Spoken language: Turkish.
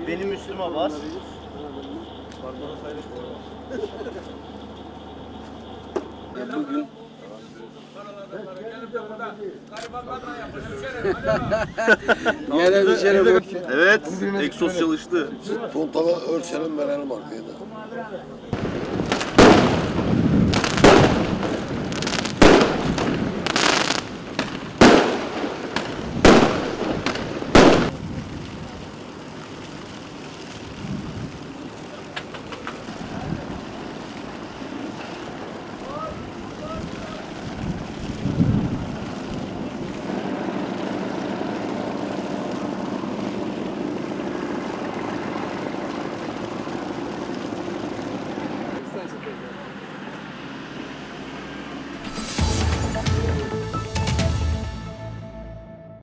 Benim üstüme bas. Bugün yine bir şey. Evet, egzoz çalıştı. Puntalı ölçelim verelim arkaya da.